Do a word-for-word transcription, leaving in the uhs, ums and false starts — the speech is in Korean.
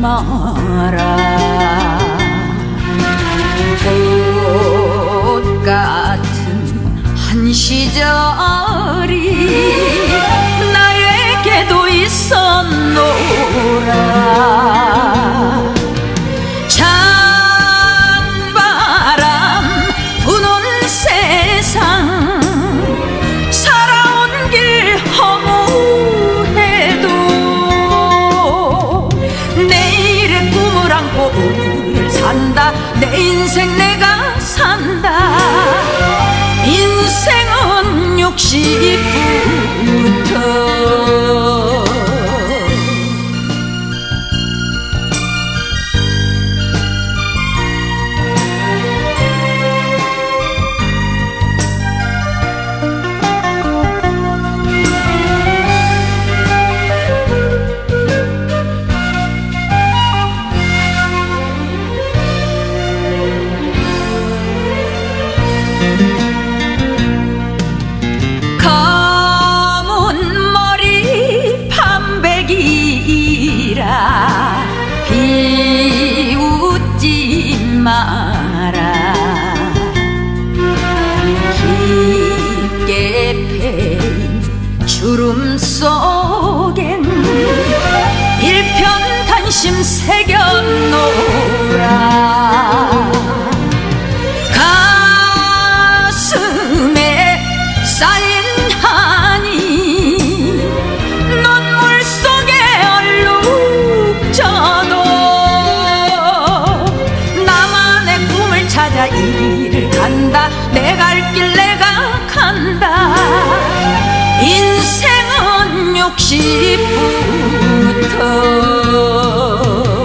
마라. 꽃 같은 한 시절이 나에게도 있었노라. 찬바람 부는 세상 살아온 길 허무해도 내일의 꿈을 안고 오늘을 산다. 내 인생 내가 산다. 인생은 육십부터 검은 머리 판백이라 비웃지 마라. 깊게 패인 주름 속엔 일편단심 새겨놓으라. 가슴에 쌓인 한이 눈물 속에 얼룩져도 나만의 꿈을 찾아 이 길을 간다. 내 갈 길 내가 간다. 인생은 육십부터